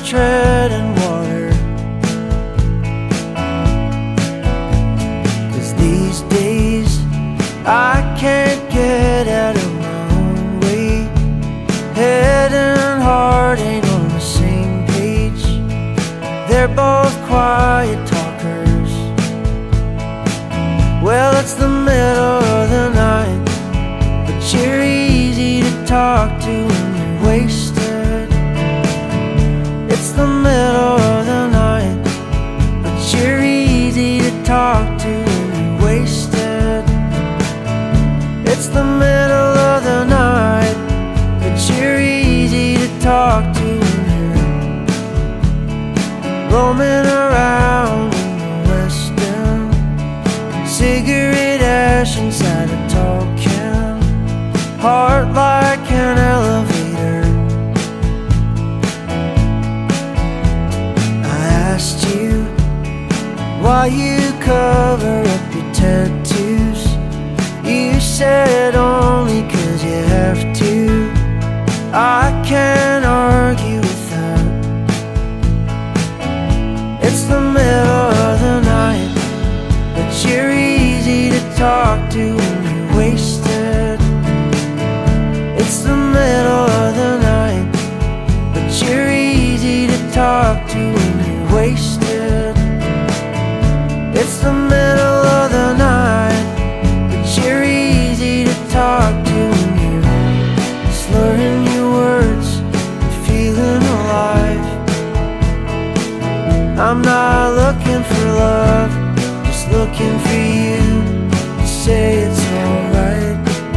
treading water. 'Cause these days I can't get out of my own way. Head and heart ain't on the same page. They're both quiet talkers. Well, it's the middle of the night, but you're easy to talk to when you're wasted. It's the middle of the night, but you're easy to talk to when you're wasted. It's the middle of the night, but you're easy to talk to when you're roaming around in the West End. Cigarette ash inside a tall can, heart like an elevator. I asked you why you cover up your tattoos. You said only 'cause you have to. I can't argue with that. It's the middle of the night, but you're easy to talk to when you're wasted. It's the middle of the night, but you're easy to talk to when you're wasted. It's the middle of the night, but you're easy to talk to when you're slurring your words and feeling alive. I'm not looking for love, just looking for you to say it's alright.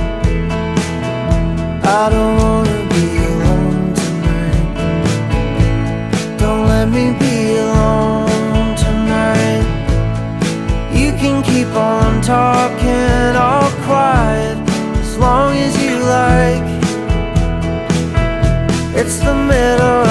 I don't wanna be alone tonight. Don't let me be alone tonight. You can keep on talking all quiet as long as you like. It's the middle